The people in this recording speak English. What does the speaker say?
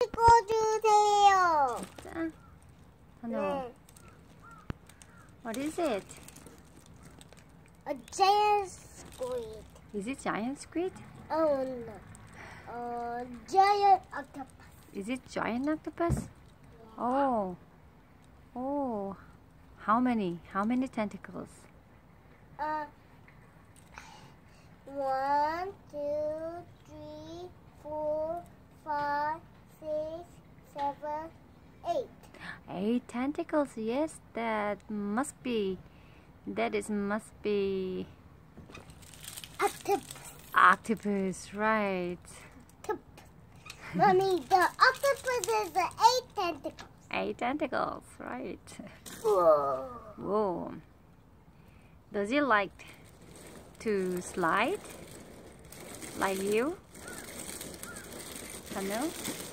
찍어주세요. 자, 하나. 네. What is it? A giant squid. Is it giant squid? Oh no. Giant octopus. Is it giant octopus? Oh. Oh. How many? How many tentacles? 1, 2, 3, 4, 5, 6, 7, 8. 8 tentacles. Yes, that must be octopus, right? Mommy, the octopus is the 8 tentacles. 8 tentacles, right? Whoa. Whoa. Does it like to slide like you? Hello?